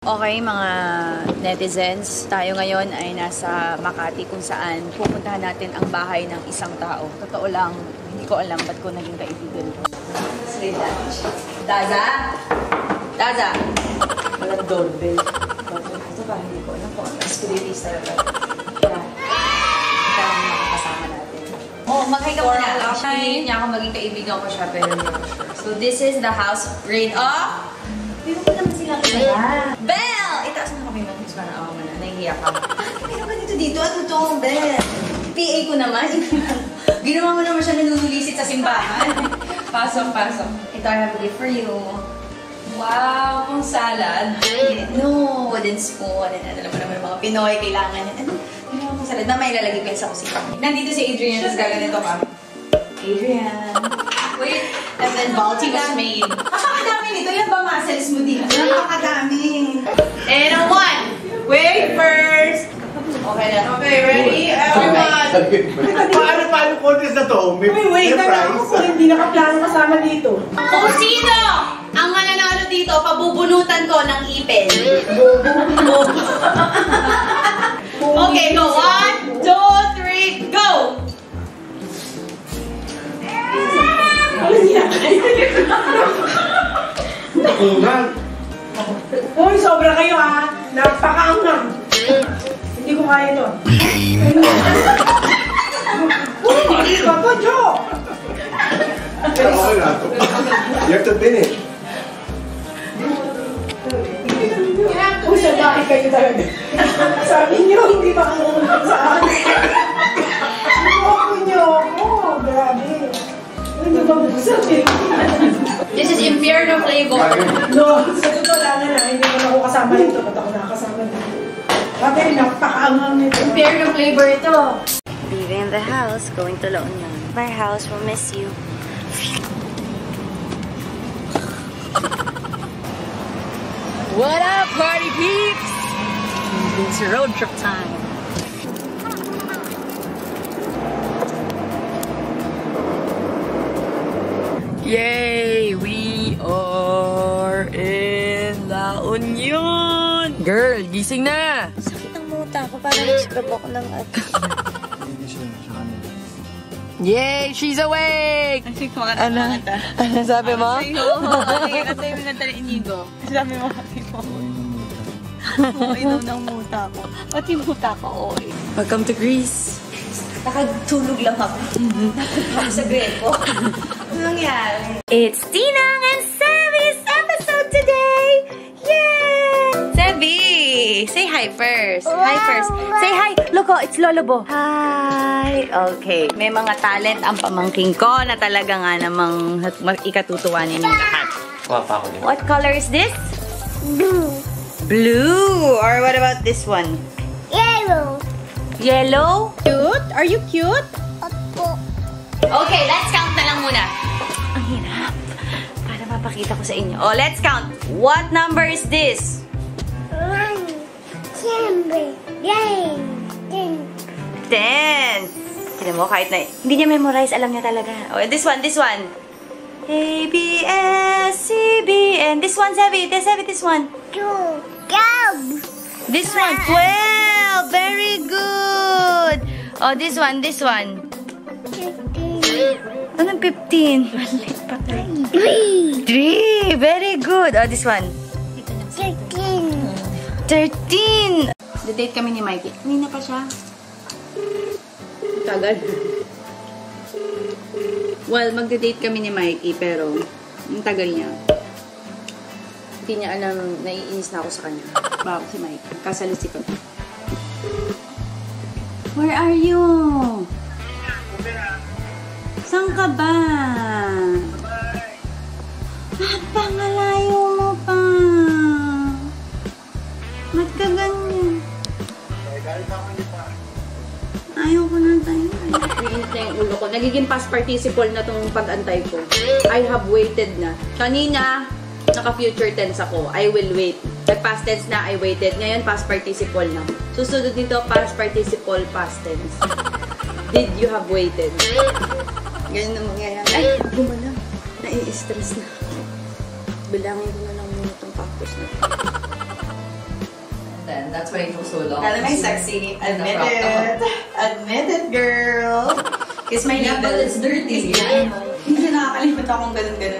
Okay, mga netizens, tayo ngayon ay nasa Makati kung saan pupuntahan natin ang bahay ng isang tao. Totoo lang, hindi ko alam ba't ko naging kaibigan ko. Daza? Daza? Walang doorbell. Ito ba, hindi ko alam kung ang spiritis talaga. Kaya, ito ang makakasama natin. Oh, mag-hi ka muna. Actually, niya ako maging kaibigan ko siya, pero hindi ko sure. So, this is the house grade of... Pero ko naman silang kaya. Bell! Itaas mo kami mag-miss para ako na. Nahihiya ka. Meron ka dito. Ano to, Bell? PA ko naman. Ginawa mo naman siya nanunulisit sa simbahan. Pasok. Ito, I have a gift for you. Wow, kung salad. No, wooden spoon. Alam mo naman mga Pinoy, kailangan yan. Ano? Ginawa mong salad. Mamaya ilalagay ko yan sa kusina. Nandito si Adrian, tapos gaganito ka. Adrian. Wait, and then Balti was made. Nakakadami nito. Yan ba muscles mo dito? Nakakadami. And a one. Wait first. Okay na. Okay, ready? Everyone. Paano contest na to? Wait, ako hindi nakaplano kasama dito. Kung sino ang mananalo dito, pabubunutan ko ng ipin. Okay, go. 1, 2, 3, go! Uy, sobra kayo ha. Napakaangang. Hindi ko kaya ito. Uy, ito, Joe! You have to finish. Uy, sa bakit kayo talaga? Sabi niyo, hindi makakulang sa akin. Ako niyo ako. Grabe. Hindi ba buksan eh? This is Inferno flavor. No, sa totoo lang na, hindi mo na ako kasama nito. Ba't ako nakakasama nito? Bakit napakaangang nito? Inferno flavor ito. Leaving the house, going to La Union. My house will miss you. What up, party peeps? It's road trip time. Yay! We are in La Union! Girl, gising na! Sakit ang muta ko. Parang nag-scrub ako ng Yay! She's awake! Ano sabi mo? Kasi yung nanta ni Inigo. Sabi mo, inom ng muta ko. Pati muta ko, oy. Welcome to Greece. Nakagtulog lang ako. Nakagtulog sa Greco. Ano nangyari? It's Tinang and Sevi's episode today! Yay! Sevi! Say hi first. Hi first. Say hi! Look, oh, it's Lolobo. Hi! Okay. May mga talent ang pamangking ko na talaga nga namang ikatutuwa ninyong lahat. Wapa ako din. What color is this? Blue. Blue! Or what about this one? Yellow. Yellow? Cute? Are you cute? Opo. Okay, let's count na lang muna. Ang hirap. Para mapakita ko sa inyo. Oh, let's count. What number is this? 1, 10. 10. Tignan mo, kahit na hindi niya memorize, alam niya talaga. Oh, this one. A, B, S, C, B, and this one, Sevi. This one. 2. This one, 12. Very good. Oh, this one. 15. Anong 15? Mali pa. 3. Very good. Oh, this one. 13. The-date kami ni Mikey. Kanina pa siya. Tagal. Well, magde-date kami ni Mikey, pero ang tagal niya. Hindi niya alam, naiinis na ako sa kanya. Bakit si Mikey? Kasalisi ko. Where are you? Saan ka ba? Napangalayo mo pa. Ba't ka ganyan? Ayaw ko na tayo. Naiinit na yung ulo ko. Nagiging past participle na tong pag-antay ko. I have waited na. Kanina, naka-future tense ako. I will wait. Nag-past tense na, I waited. Ngayon, past participle na. Susunod dito, past participle, past tense. Did you have waited? Ganyan na mangyayari. Ay, gumalang. Nai-stress na ako. Bilangin ko na lang muna itong cactus na ito. then. That's why it took so long. Alam mo yung sexy. Admit crop top. it. Admit it, girl. Kiss my Yeah, navel. but it's dirty. Yeah. Hindi nakakalimut akong ganun-ganun.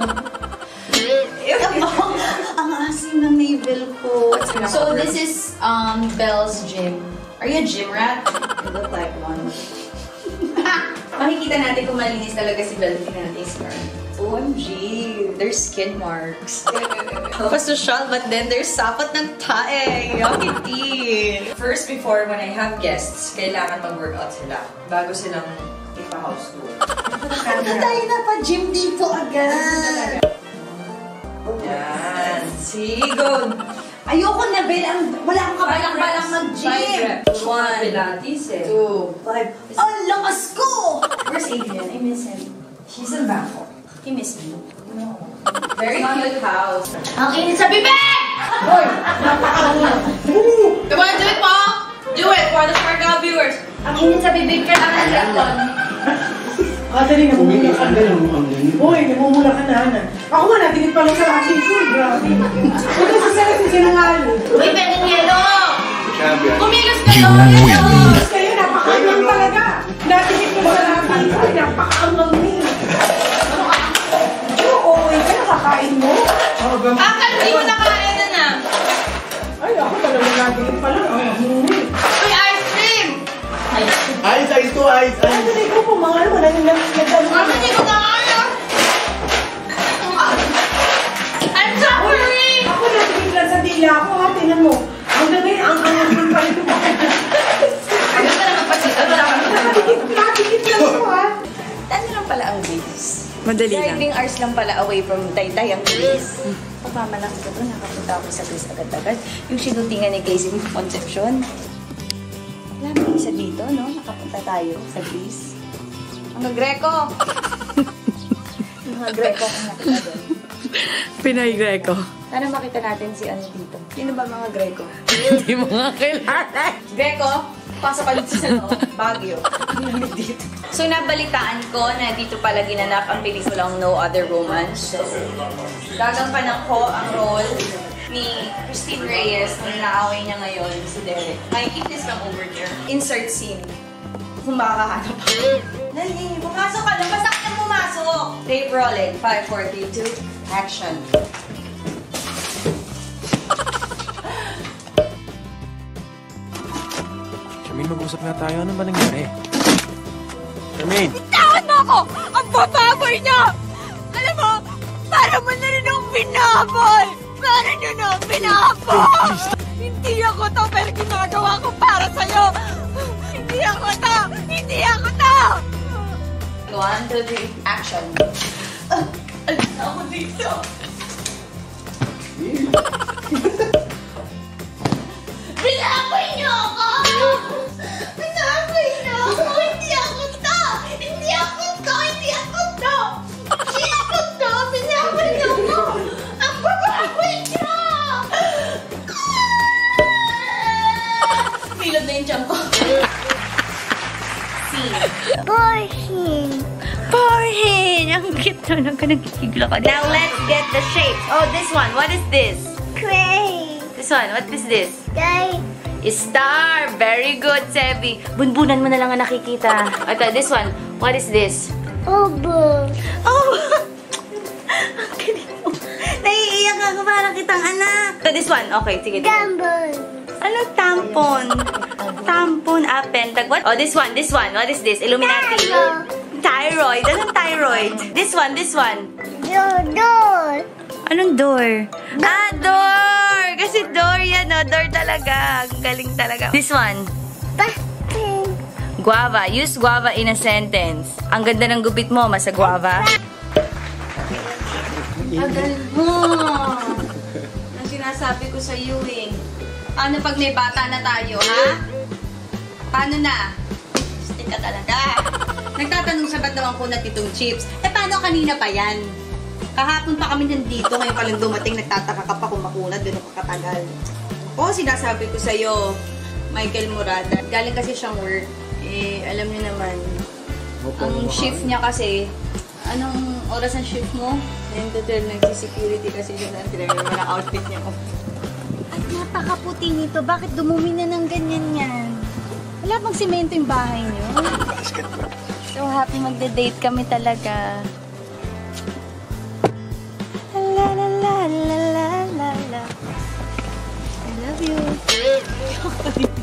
Ang asim ng navel ko. So this is Belle's gym. Are you a gym rat? I look like one. Makikita natin kung malinis talaga si Belle. Tingnan natin yung scar. OMG. There's skid marks. Pasosyal, but then there's sapot ng tae. Yakiti. First, before when I have guests, kailangan mag-workout sila bago silang ipa-house tour. Ano tayo na pa-gym dito agad? Yan. See, go. Ayoko na, Belle. Wala akong kabalang-balang mag-gym. 1, Pilates, 2, 5. Ang lakas ko! Where's Adrian? I miss him. He's in Bangkok. He missed me. No. Very cute house. Ang init sa bibig! Hoy! Napakaano. Come on, do it, Pa! Do it for the Sparkle viewers. Ang init sa bibig ka lang ng lakon. Dali, namumula ka na. ang ganyan. Hoy, namumula ka na, Ana. Ako nga, natingit pa lang sa aking food. Grabe. Huwag ka sasara sa sinungaling. Uy, pwedeng yelo! Champion. Kumilos ka doon! Tapos kayo, napakaangang talaga. Natingit ko sa aking food. Napakaangang ni. Oo, ikaw nakakain mo. Akal, di mo nakain na na. Ay, ako talagang natingit pa lang. Ang huli. Uy, ice cream! Ice, ice to ice, Ano ice. na ikaw po, mga ano, nagdalo. Mama, di ko nakain. I'm suffering! Ako natingit lang sa dila ko, ha. Tingnan mo. Hanggang ngayon, ang angang pa rin Ano ka naman pa dito? Wala kami Natingit lang ko, ha. Ano lang pala ang base? Madali Driving hours lang pala away from Taytay ang base. Pagmamalaki ko doon, nakapunta ako sa base agad-agad. Yung sinutingan ni Casey with Concepcion. Wala mo isa dito, no? Nakapunta tayo sa base. Mga Greco! Mga Greco kung nakita doon. Pinay Greco. Sana makita natin si ano dito. Sino ba mga Greco? Hindi mo nga kailangan. Greco, pasok ka dito sa Baguio. Dito. So, nabalitaan ko na dito pala ginanap ang pelikulang No Other Romance. So, gagampanan ko ang role ni Christine Reyes na inaaway niya ngayon si Derek. May keep this lang over there. Insert scene. Kung makakahanap ako. Dali, pumasok ka lang. Basta ka nang pumasok. Tape rolling. 5, 4, 3, 2, action. Charmaine, mag-usap nga tayo. Ano ba nangyari? Charmaine! Bitawan mo ako! Ang bababoy niya! Alam mo, para mo na rin akong binabol! Para nyo na akong binabol! Hindi ako to, pero ginagawa ko para sa'yo! Hindi ako to! Hindi ako to! 1, 2, 3, action. Alis na ako dito. Binaboy niyo ako! Binaboy niyo ako! Hindi ako to! Hindi ako to! Hindi ako to! Hindi ako to! Binaboy niyo ako! Ang bababoy niyo! Pilod na yung tiyan ko. Portion. Porhin! Ang cute na lang ka nagkikigla ka. Now let's get the shapes. Oh, this one. What is this? Clay. This one. What is this? Day. Star! Very good, Sebi. Bunbunan mo na lang ang nakikita. Ito, this one. What is this? Obo. Oh! Ang galing mo. Naiiyak ako parang kitang anak. So, this one. Okay, sige. Gambol. Ano tampon? Tampon, pentag. What? Oh, this one. This one. What is this? Illuminati. Taro. Thyroid. Anong thyroid? This one. This one. Dodol. Anong door? Ah, door! Kasi door yan, no? Door talaga. Ang galing talaga. This one. Pasting. Guava. Use guava in a sentence. Ang ganda ng gupit mo, masa guava. Agal mo! Ang sinasabi ko sa iyo eh. Paano pag may bata na tayo, ha? Paano na? Stick ka talaga. Nagtatanong sa ba't naman ko na titong chips. Eh, paano kanina pa yan? Kahapon pa kami nandito, ngayon pa lang dumating, nagtataka ka pa kung makunat, gano'n ka katagal. Oo, sinasabi ko sa'yo, Michael Murata. Galing kasi siyang work. Eh, alam niyo naman, ang shift niya kasi, anong oras ang shift mo? 9 to 12, nagsi-security kasi siya na tinagay mo na outfit niya. At nga napakaputi nito. Bakit dumumi na ng ganyan yan? Wala bang simento yung bahay niyo? So happy magde-date kami talaga. La la la la la la la. I love you.